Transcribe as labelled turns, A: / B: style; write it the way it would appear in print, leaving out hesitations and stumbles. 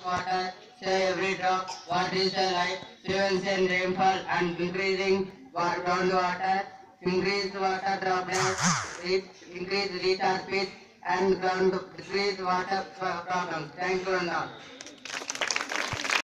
A: water, save every drop. Water is the life. Prevention rainfall and increasing groundwater. Increase water droplets. Increase recharge speed and ground decrease water problems. Thank you and all.